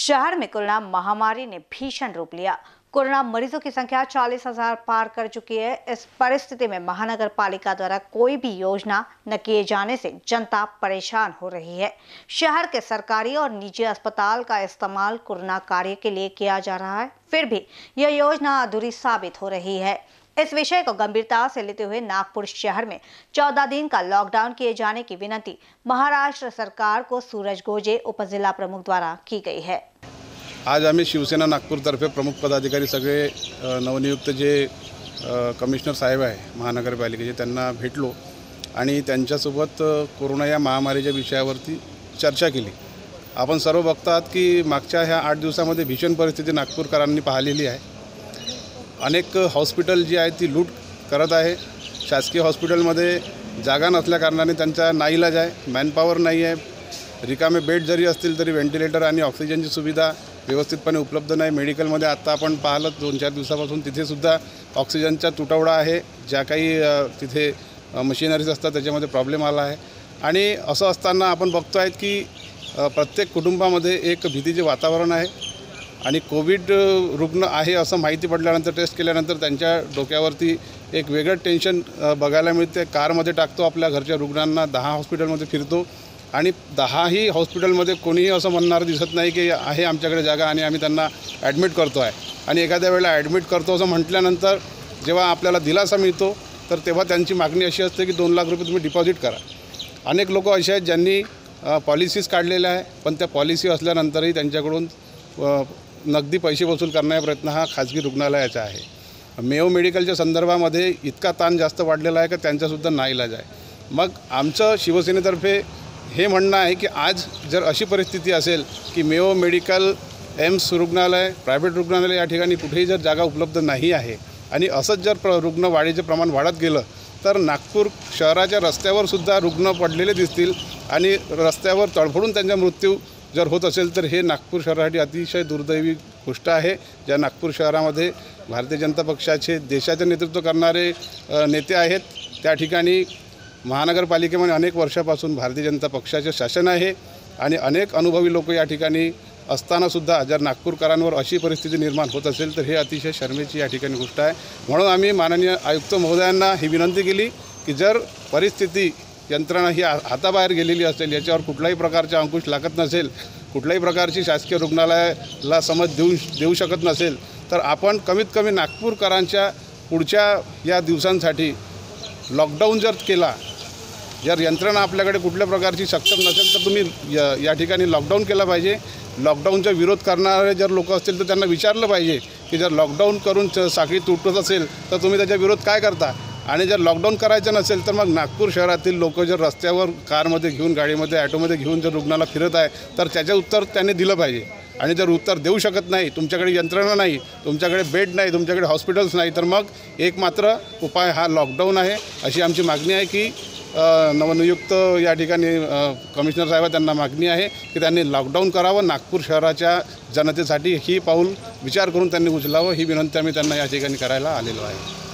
शहर में कोरोना महामारी ने भीषण रूप लिया। कोरोना मरीजों की संख्या 40,000 पार कर चुकी है। इस परिस्थिति में महानगर पालिका द्वारा कोई भी योजना न किए जाने से जनता परेशान हो रही है। शहर के सरकारी और निजी अस्पताल का इस्तेमाल कोरोना कार्य के लिए किया जा रहा है, फिर भी यह योजना अधूरी साबित हो रही है। इस विषय को गंभीरता से लेते हुए नागपुर शहर में 14 दिन का लॉकडाउन किए जाने की विनती महाराष्ट्र सरकार को सूरज गोजे उपजिला प्रमुख द्वारा की गई है। आज आम्ही शिवसेना नागपूरतर्फे प्रमुख पदाधिकारी सगळे नवनियुक्त जे कमिशनर साहेब आहे महानगरपालिकेचे त्यांना भेटलो आणि त्यांच्यासोबत कोरोना या महामारीच्या विषयावरती चर्चा केली। आपण सर्व बघतात की मागच्या ह्या 8 दिवसांमध्ये भीषण परिस्थिती नागपूरकरांनी पाहिलेली आहे। अनेक हॉस्पिटल जी आहे ती लूट करत आहे। शासकीय हॉस्पिटलमध्ये जागा नसल्या कारणाने त्यांचा नाईलाज आहे, मॅनपॉवर नाही आहे, रिकामे बेड जरी असतील तरी व्हेंटिलेटर आणि ऑक्सिजनची सुविधा व्यवस्थितपणे उपलब्ध नाही। मेडिकलमध्ये आता आपण पाहिलं 2-4 दिवसापासून तिथेसुद्धा ऑक्सिजनचा तुटवडा आहे। ज्या काही तिथे मशिनरीज असतात त्याच्यामध्ये प्रॉब्लेम आला आहे आणि असं असताना आपण बघतो आहे की प्रत्येक कुटुंबामध्ये एक भीतीचे वातावरण आहे आणि कोविड रुग्ण आहे असं माहिती पडल्यानंतर टेस्ट केल्यानंतर त्यांच्या डोक्यावरती एक वेगळं टेन्शन बघायला मिळते। कारमध्ये टाकतो आपल्या घरच्या रुग्णांना, 10 हॉस्पिटलमध्ये फिरतो आणि 10ही हॉस्पिटलमध्ये कोणीही असं म्हणणार दिसत नाही की आहे आमच्याकडे जागा आणि आम्ही त्यांना ॲडमिट करतो आहे। आणि एखाद्या वेळेला ॲडमिट करतो असं म्हटल्यानंतर जेव्हा आपल्याला दिलासा मिळतो तर तेव्हा त्यांची मागणी अशी असते की 2 लाख रुपये तुम्ही डिपॉझिट करा। अनेक लोक असे आहेत ज्यांनी पॉलिसीज काढलेल्या आहे, पण त्या पॉलिसी असल्यानंतरही त्यांच्याकडून नगदी पैसे वसूल करण्याचा प्रयत्न हा खाजगी रुग्णालयाचा आहे। मेयो मेडिकलच्या संदर्भामध्ये इतका ताण जास्त वाढलेला आहे की त्यांचासुद्धा नाईलाज आहे। मग आमचं शिवसेनेतर्फे हे म्हणणं आहे की आज जर अशी परिस्थिती असेल की मेयो मेडिकल, एम्स रुग्णालय, प्रायव्हेट रुग्णालय या ठिकाणी कुठेही जर जागा उपलब्ध नाही आहे आणि असंच जर रुग्ण वाढीचे प्रमाण वाढत गेलं तर नागपूर शहराच्या रस्त्यावरसुद्धा रुग्ण पडलेले दिसतील आणि रस्त्यावर तडफडून त्यांचा मृत्यू जर होत असेल तर हे नागपूर शहरासाठी अतिशय दुर्दैवी गोष्ट आहे। ज्या नागपूर शहरामध्ये भारतीय जनता पक्षाचे देशाचे नेतृत्व करणारे नेते आहेत, त्या ठिकाणी महानगरपालिकेमध्ये अनेक वर्षापासून भारतीय जनता पक्षाचे शासन आहे आणि अनेक अनुभवी लोक या ठिकाणी असतानासुद्धा जर नागपूरकरांवर अशी परिस्थिती निर्माण होत असेल तर हे अतिशय शर्मेची या ठिकाणी गोष्ट आहे। म्हणून आम्ही माननीय आयुक्त महोदयांना ही विनंती केली की जर परिस्थिती यंत्रणा ही हाताबाहेर गेलेली असेल, याच्यावर कुठल्याही प्रकारचा अंकुश लागत नसेल, कुठल्याही प्रकारची शासकीय रुग्णालयाला समज देऊ शकत नसेल तर आपण कमीत कमी नागपूरकरांच्या पुढच्या या दिवसांसाठी लॉकडाऊन जर केला, जर यंत्रणा आपल्याकडे कुठल्या प्रकारची सक्षम नसेल तर तुम्ही या ठिकाणी लॉकडाऊन केला पाहिजे। लॉकडाऊनचा विरोध करणारे जर लोक असतील तर त्यांना विचारलं पाहिजे की जर लॉकडाऊन करून साखळी तुटत असेल तर तुम्ही त्याचा विरोध काय करता, आणि जर लॉकडाऊन करायचं नसेल तर मग नागपूर शहरातील लोक जर रस्त्यावर कारमध्ये घेऊन, गाडीमध्ये, ॲटोमध्ये घेऊन जर रुग्णाला फिरत आहे तर त्याचं उत्तर त्यांनी दिलं पाहिजे। आणि जर उत्तर देऊ शकत नाही, तुमच्याकडे यंत्रणा नाही, तुमच्याकडे बेड नाही, तुमच्याकडे हॉस्पिटल्स नाही, तर मग एकमात्र उपाय हा लॉकडाऊन आहे। अशी आमची मागणी आहे की नवनियुक्त या ठिकाणी कमिशनर साहेब त्यांना मागणी आहे की त्यांनी लॉकडाऊन करावं, नागपूर शहराच्या जनतेसाठी ही पाऊल विचार करून त्यांनी उचलावं, ही विनंती आम्ही त्यांना या ठिकाणी करायला आलेलो आहे।